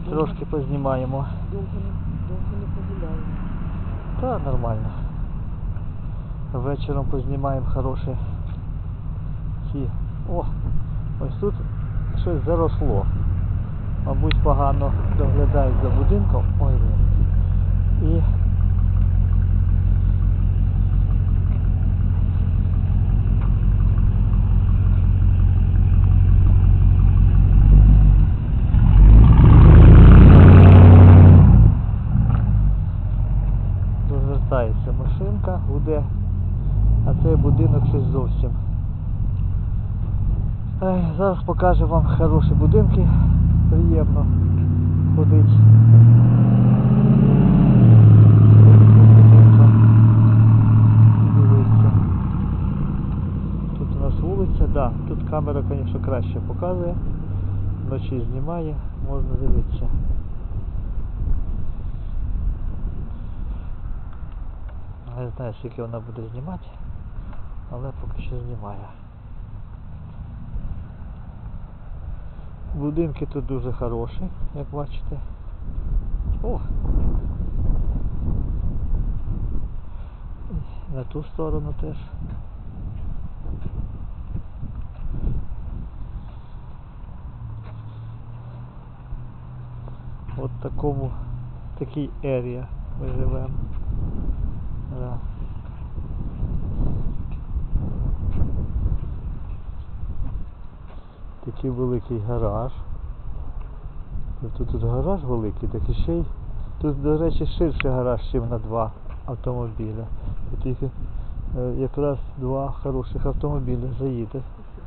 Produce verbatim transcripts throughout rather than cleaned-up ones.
трошки познімаємо. Довго не, довго не погуляємо. Та нормально. Вечором познімаємо хороші ці. О, ось тут щось заросло. Мабуть, погано доглядають за будинком. Ой, блін. І розвертається машинка, гуде, а цей будинок щось зовсім. Ей, зараз покажу вам хороші будинки. Приємно ходить. Дивіться. Тут у нас вулиця, да, тут камера, звісно, краще показує. Вночі знімає, можна дивитися. Не знаю, скільки вона буде знімати, але поки що знімає. Будинки тут дуже хороші, як бачите. О! І на ту сторону теж. От такому, такій ерія ми живемо. Да. Такий великий гараж. Тобто тут гараж великий, так і ще й тут, до речі, ширший гараж, ніж на два автомобіля. Тут тільки е, якраз два хороших автомобіля заїде.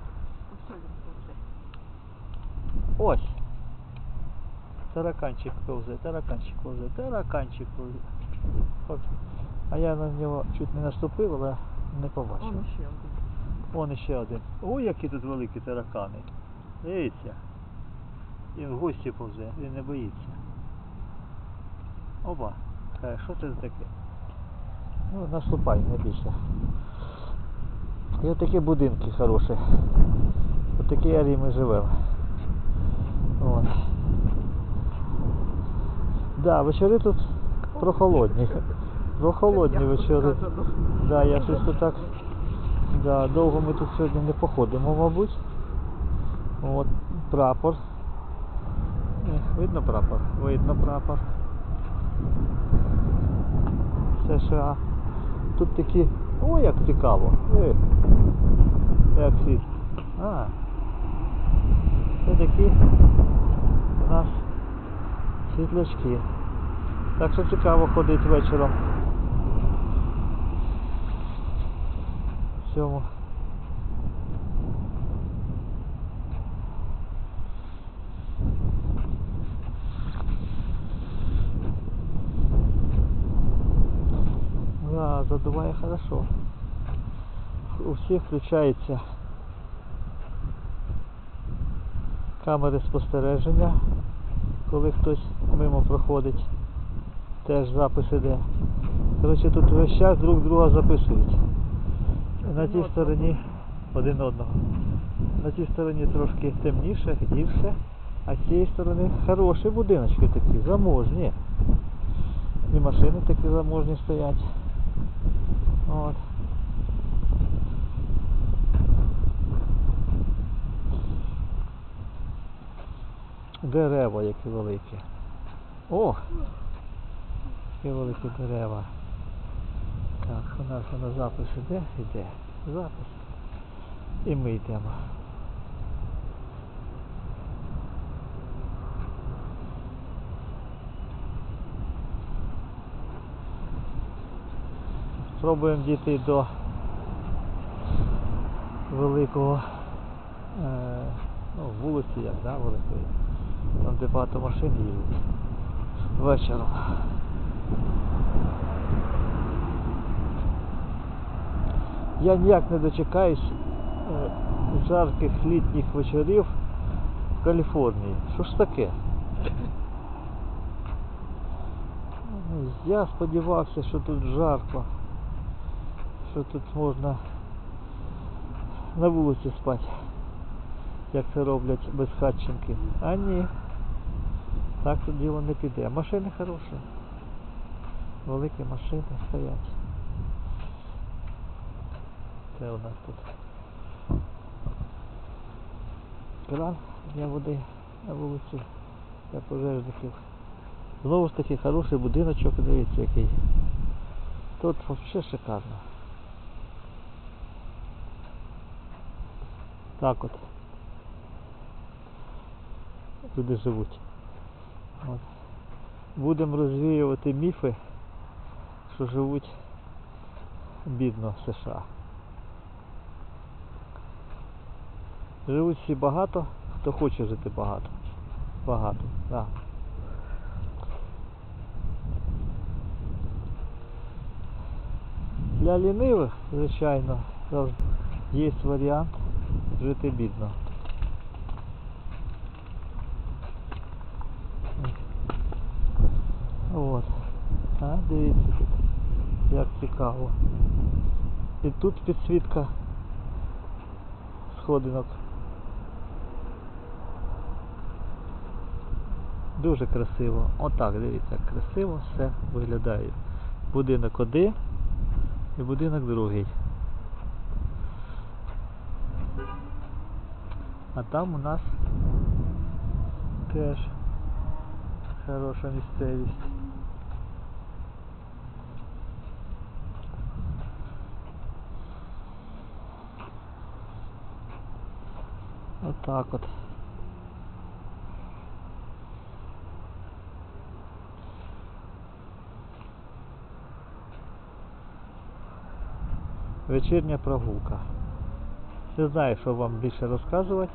Ось! Тараканчик повзе, тараканчик повзе, тараканчик повзе. От. А я на нього чуть не наступив, але не побачив. Вон ще один. Вон ще один. Ой, які тут великі таракани. Дивіться. Він в гості повзе, він не боїться. Опа. Каже, що це таке? Ну, наступай, не більше. І от такі будинки хороші. От такі арії ми живемо. От. Да, вечори тут прохолодні. Прохолодні вечори. Да, я щось тут так. Да, довго ми тут сьогодні не походимо, мабуть. От прапор. Видно прапор? Видно прапор. США. Тут такі... О, як цікаво. Е. Як світ. А. Це такі у нас світлячки. Так що цікаво ходить вечором. В цьому. Да, задуває хорошо. У всіх включаються камери спостереження, коли хтось мимо проходить. Теж запис іде. Коротше, тут весь час друг друга записують. На тій стороні один одного. На тій стороні трошки темніше, гірше, а з цієї сторони хороші будиночки такі, заможні. І машини такі заможні стоять. От. Дерева які великі. О! Які великі дерева. Так, у нас на запис іде, іде. Запис. І ми йдемо. Спробуємо дійти до великого е, ну, вулиці, як, да, великої. Там де багато машин їздять. Вечором. Я ніяк не дочекаюсь е, жарких літніх вечорів в Каліфорнії. Що ж таке? Я сподівався, що тут жарко, що тут можна на вулиці спати, як це роблять безхатченки. А ні. Так тут діло не піде. Машини хороші. Великі машини стоять. Це у нас тут кран для води на вулиці для пожежників. Знову ж таки хороший будиночок, дивіться який. Тут взагалі шикарно. Так от люди живуть. От. Будемо розвіювати міфи, що живуть бідно в США. Живуть всі багато, хто хоче жити багато. Багато, так. Для лінивих, звичайно, завжди є варіант жити бідно. От. А, дивіться тут, як цікаво. І тут підсвітка сходинок. Дуже красиво. Отак, дивіться, як красиво все виглядає. Будинок один і будинок другий. А там у нас теж хороша місцевість. Отак от. Вечірня прогулка. Не знаю, що вам більше розказувати.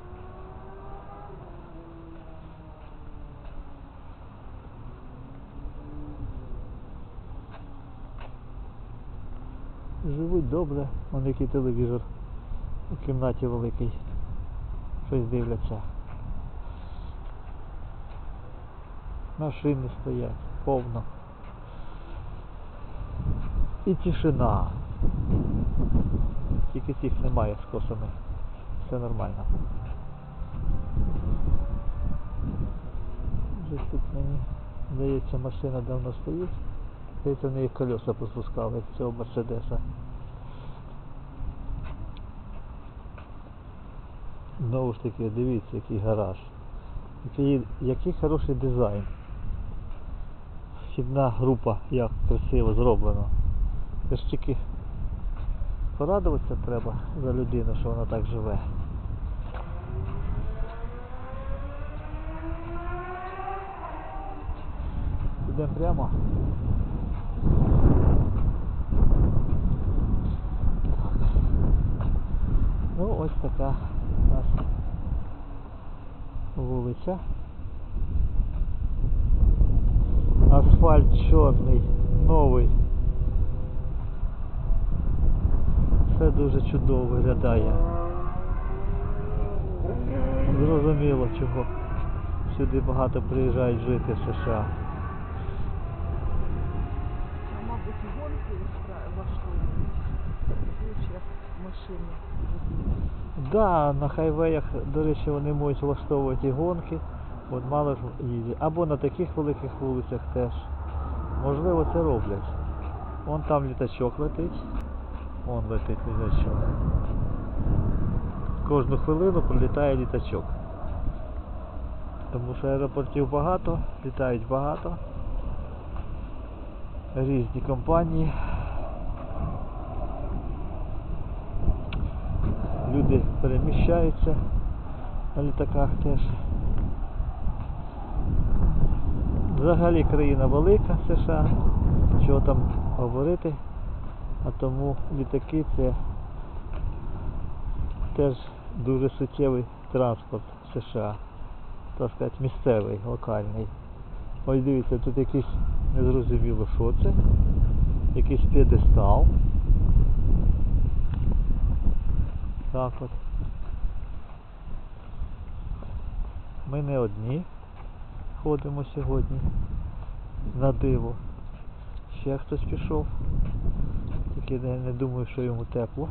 Живуть добре, вон який телевізор у кімнаті великий. Щось дивляться. Машини стоять повно. І тишина. Тільки цих немає з косами. Все нормально. Вже тут мені здається, машина давно стоїть. Здається, в неї колеса поспускали цього Мерседеса. Знову ж таки, дивіться, який гараж. Який, який хороший дизайн. Вхідна група, як красиво зроблено. Це ж тільки порадуватися треба за людину, що вона так живе. Йдемо прямо. Так. Ну ось така у нас вулиця. Асфальт чорний, новий. Все дуже чудово виглядає. Зрозуміло, чого сюди багато приїжджають жити в США. А, мабуть, гонки влаштовують. Чуєш, як машини. Да, на хайвеях, до речі, вони можуть влаштовувати і гонки. От мало ж їздять. Або на таких великих вулицях теж. Можливо, це роблять. Вон там літачок летить. Вон летить літачок. Кожну хвилину прилітає літачок. Тому що аеропортів багато, літають багато. Різні компанії. Люди переміщаються на літаках теж. Взагалі країна велика, США, чого там говорити, а тому літаки це теж дуже суттєвий транспорт в США, так сказати, місцевий, локальний. Ось дивіться, тут якийсь незрозуміло що це, якийсь п'єдестал. Так от. Ми не одні ходимо сьогодні на диво. Ще хтось пішов. Тільки не, не думаю, що йому тепло.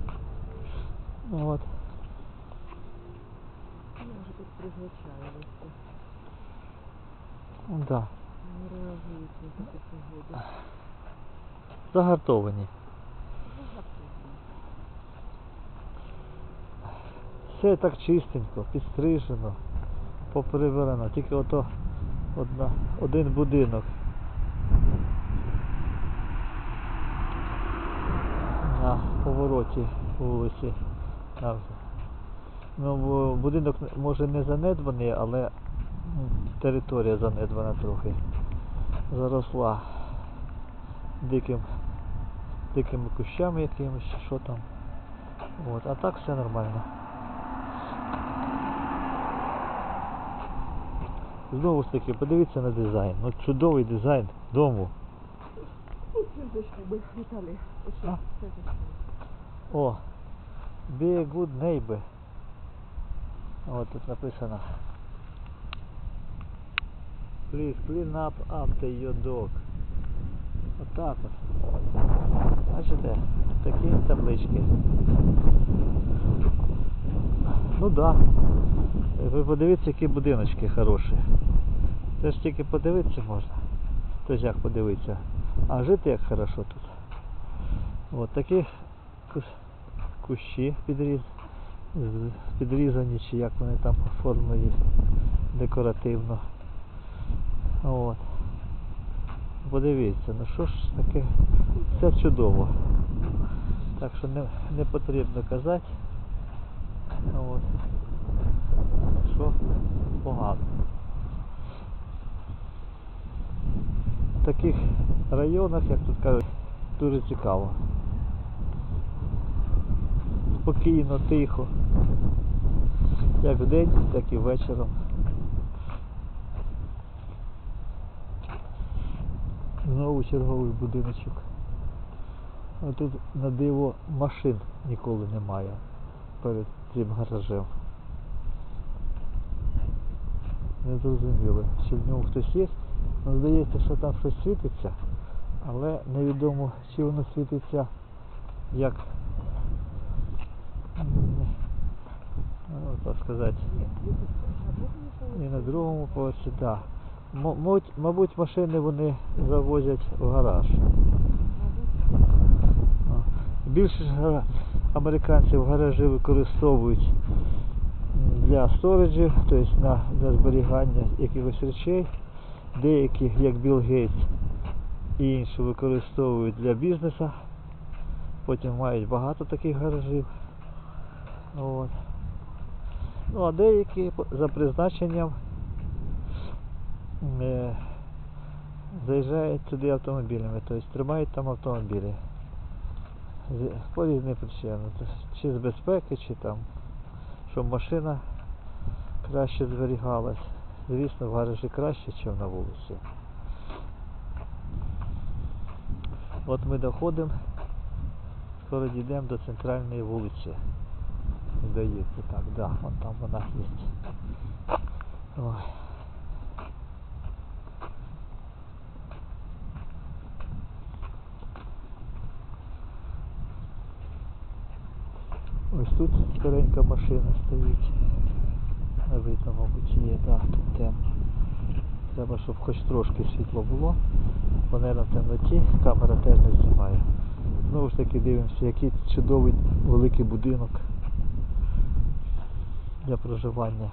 От. Я вже тут призвичаїлася. Ну, да. Не реагують на таку погоду. Загартовані. Загартовано. Все так чистенько, підстрижено, поприбирано. Тільки ото одна, один будинок. На повороті вулиці. Там. Ну, бо будинок може не занедбаний, але м, територія занедбана трохи. Заросла диким, дикими кущами якимось, чи що там. От, а так все нормально. Знову ж таки, подивіться на дизайн. Ну, чудовий дизайн дому. Все зайшли ми, Віталій. Ось А? все зайшли. О, be a good neighbor. От тут написано. Please clean up after your dog. Отак от. Бачите? Такі таблички. Ну да. Ви подивіться, які будиночки хороші. Це ж тільки подивитися можна. Тож як подивитися. А жити як хорошо тут. От такі кущ- кущі підріз, з- підрізані, чи як вони там оформлені декоративно. От. Подивіться, ну що ж таке, все чудово. Так що не, не потрібно казати, от, що погано. В таких районах, як тут кажуть, дуже цікаво. Спокійно, тихо. Як вдень, так і вечором. Знову черговий будиночок. А тут на диво машин ніколи немає перед цим гаражем. Не зрозуміло, чи в ньому хтось є. Ну, здається, що там щось світиться, але невідомо, чи воно світиться як, м, ну, так сказати, і на другому поверсі, так. Мабуть, мабуть, машини вони завозять в гараж. О. Більше ж гара- американців гаражі використовують м, для сториджів, тобто на, для зберігання якихось речей. Деякі, як Білл Гейтс і інші, використовують для бізнесу. Потім мають багато таких гаражів. От. Ну а деякі по- за призначенням е, заїжджають туди автомобілями, тобто тримають там автомобілі. З- По різним причинам. Тобто, чи з безпеки, чи там, щоб машина краще зберігалась. Звісно, в гаражі краще, ніж на вулиці. От ми доходимо, скоро дійдемо до центральної вулиці. Здається, так, да, вон там вона є. Ой. Ось тут старенька машина стоїть. Не видно, мабуть, чи є, так, тут темно. Треба, щоб хоч трошки світло було. Бо, мабуть, в темноті камера теж не знімає. Знову ж таки дивимося, який чудовий великий будинок для проживання.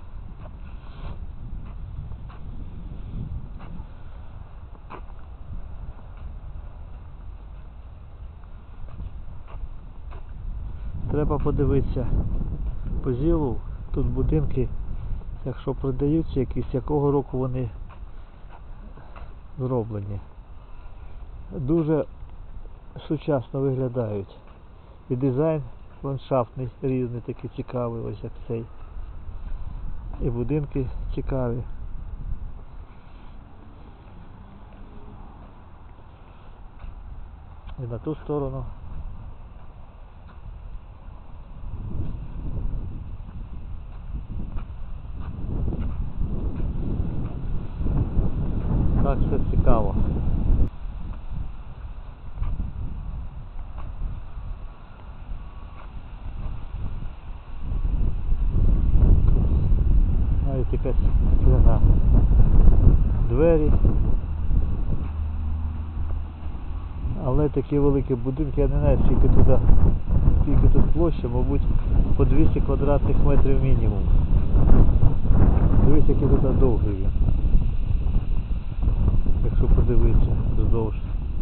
Треба подивитися по Зілу. Тут будинки, якщо продаються якісь, якого року вони зроблені. Дуже сучасно виглядають. І дизайн ландшафтний різний, такий цікавий, ось як цей. І будинки цікаві. І на ту сторону. Так, все цікаво. Навіть якась скляна двері. Але такі великі будинки, я не знаю скільки туди, скільки тут площа, мабуть, по двісті квадратних метрів мінімум. Дивись, який тут довгий він. Якщо подивитися вздовж.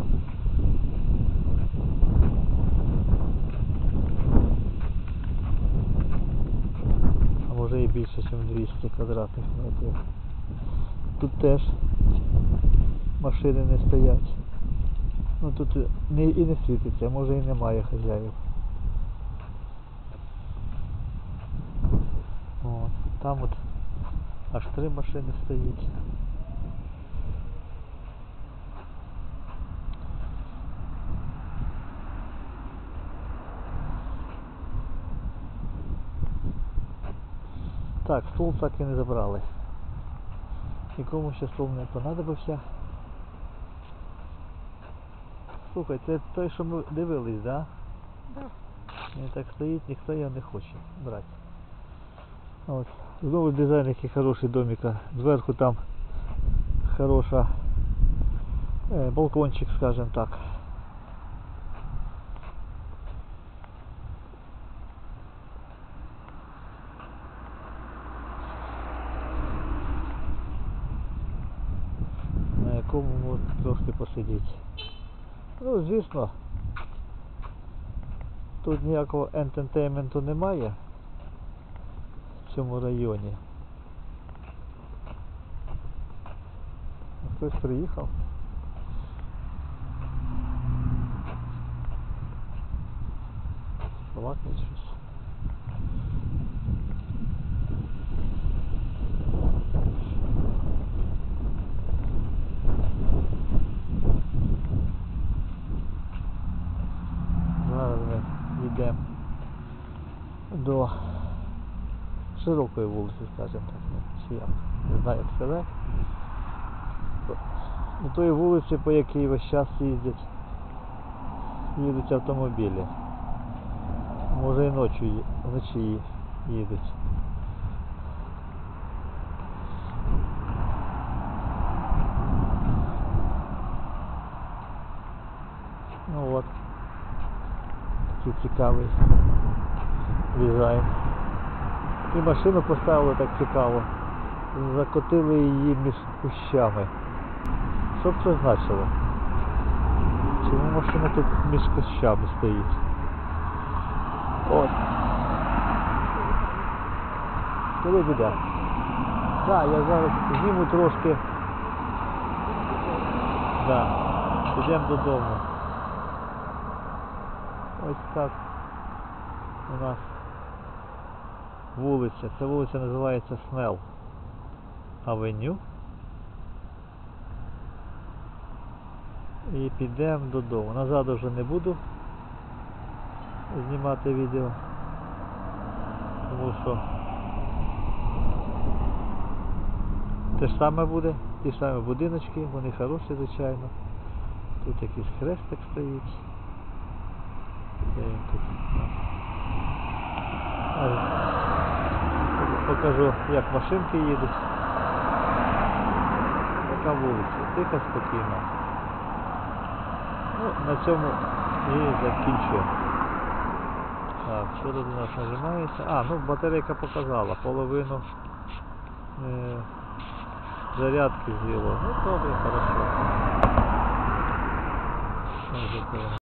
А може і більше, ніж двісті квадратних метрів. Тут теж машини не стоять. Ну тут не, і не світиться, може і немає хазяїв. От, там от аж три машини стоїть. Так, стол так і не забрали. Нікому ще стол не понадобився. Слухай, це той, що ми дивились, да? Да. Він так стоїть, ніхто його не хоче брати. От. Знову дизайн який хороший домика. Зверху там хороша е, балкончик, скажем так. На якому можна трошки посидіти. Ну, звісно, тут ніякого ентертейменту немає в цьому районі. Хтось приїхав. Балакає щось. Зараз ми йдемо до широкої вулиці, скажімо так, ну, чи як, не знаю як сказати. До тої вулиці, по якій весь час їздять, їдуть автомобілі. Може і ночі, вночі їдуть. Ну от, такий цікавий дизайн. І машину поставили так цікаво. Закотили її між кущами. Що б це значило? Чому машина тут між кущами стоїть? От. Коли буде? Так, я зараз зніму трошки. Да. Підемо додому. Ось так у нас вулиця. Ця вулиця називається Снелл Авеню. І підемо додому. Назад вже не буду знімати відео, тому що те ж саме буде, ті ж самі будиночки, вони хороші, звичайно. Тут якийсь хрестик стоїть. Де він тут? Покажу, як машинки їдуть. Така вулиця, тиха, спокійна. Ну, на цьому і закінчуємо. Так, що тут у нас нажимається? А, ну батарейка показала, половину е, зарядки з'їло. Ну добре, хорошо.